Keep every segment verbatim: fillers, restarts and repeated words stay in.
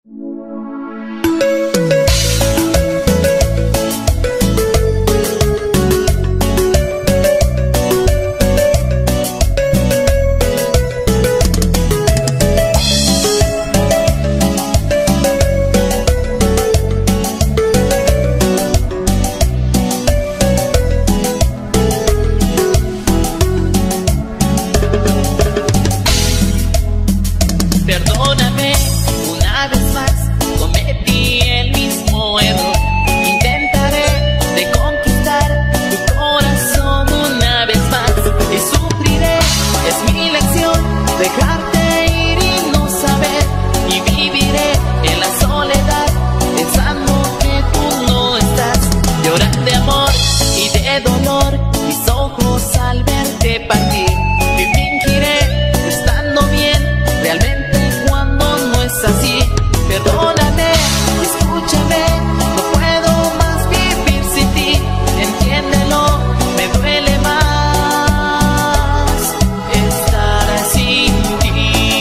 Perdóname una vez más, cometí el mismo error. Intentaré de conquistar tu corazón una vez más y sufriré, es mi lección, dejarte ir y no saber. Y viviré en la soledad pensando que tú no estás. Lloran de amor y de dolor mis ojos al verte partir. Y fingiré estando bien, realmente así. Perdóname, escúchame, no puedo más vivir sin ti. Entiéndelo, me duele más estar sin ti.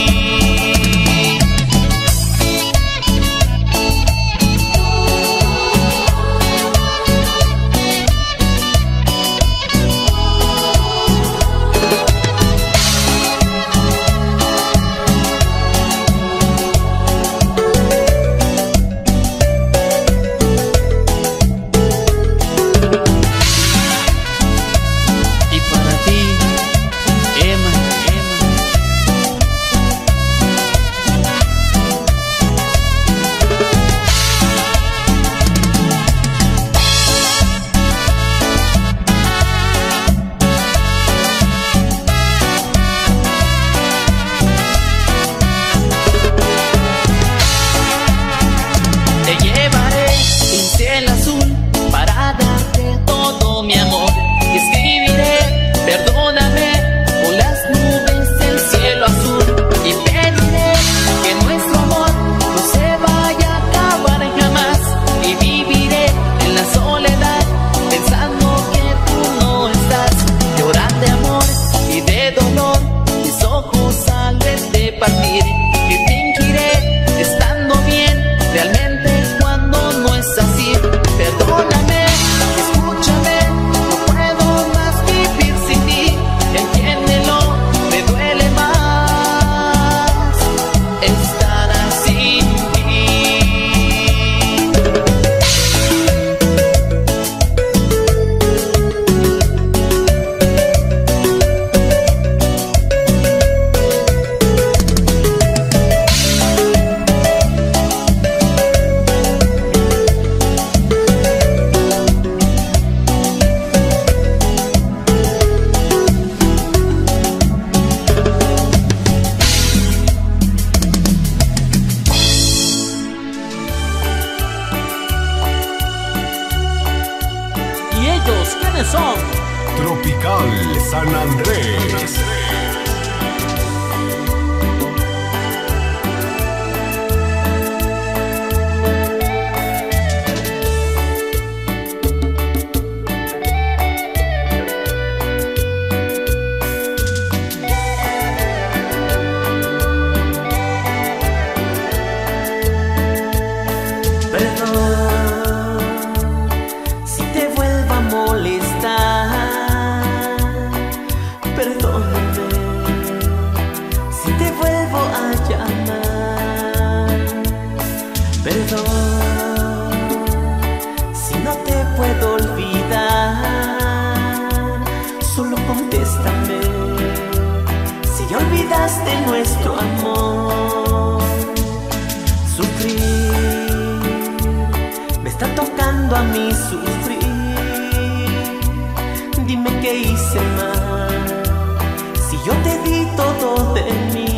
Te llevaré un cielo azul para darte todo mi amor. Y escribiré, perdóname, con las nubes del cielo azul. Y pediré que nuestro amor no se vaya a acabar jamás. Y viviré en la soledad pensando que tú no estás. Lloran de amor y de dolor mis ojos al verte partir. Y fingiré estando bien, realmente no es así. Perdóname, escúchame, no puedo más vivir sin ti. Entiéndelo, me duele más estar sin ti. ¿Quiénes son? Tropical San Andrés. Si no te puedo olvidar, solo contéstame si ya olvidaste nuestro amor. Sufrir, me está tocando a mí sufrir. Dime qué hice mal, si yo te di todo de mí.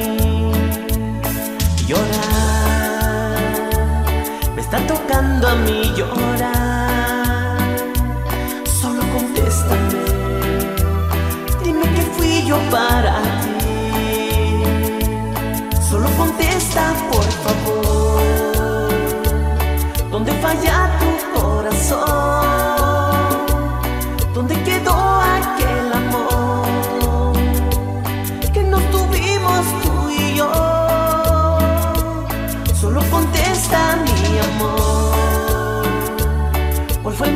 Llorar, me está tocando a mí llorar. Solo contéstame, dime que fui yo para ti. Solo contesta, por favor, ¿dónde falla tu corazón? ¿Dónde quedó aquel amor que nos tuvimos tú y yo? Solo contesta.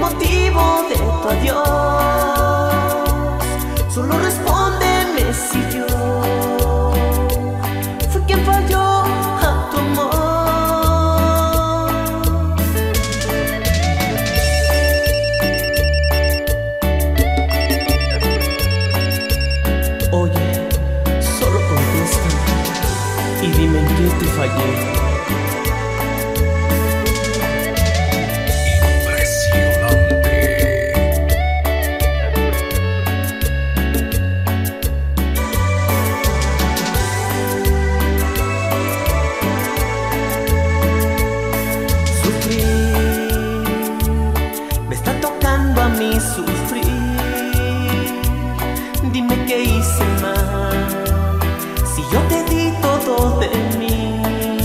motivo de tu adiós. Solo respóndeme si yo fui quien falló a tu amor. Oye, solo contéstame y dime en qué te fallé. Sufrir, dime qué hice mal, si yo te di todo de mí.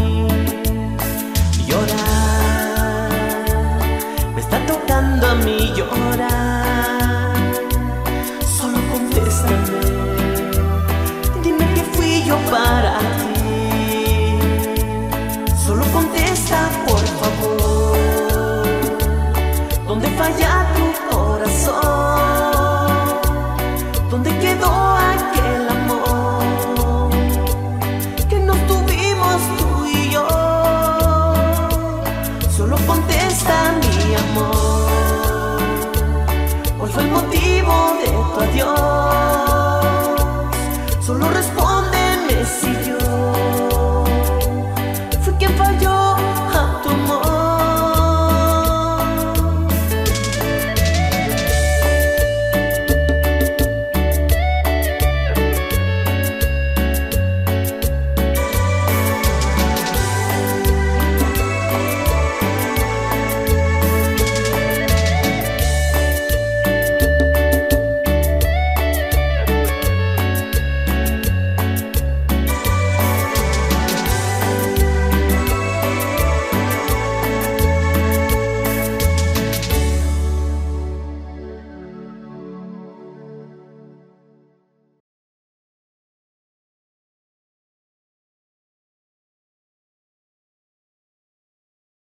Llorar, me está tocando a mí llorar. Solo contéstame, dime qué fui yo para ti. Solo contesta, por favor, ¿dónde falla tu corazón? ¿Dónde quedó aquel amor que nos tuvimos tú y yo? Solo contesta, mi amor, ¿cuál fue el motivo de tu adiós? Solo respóndeme si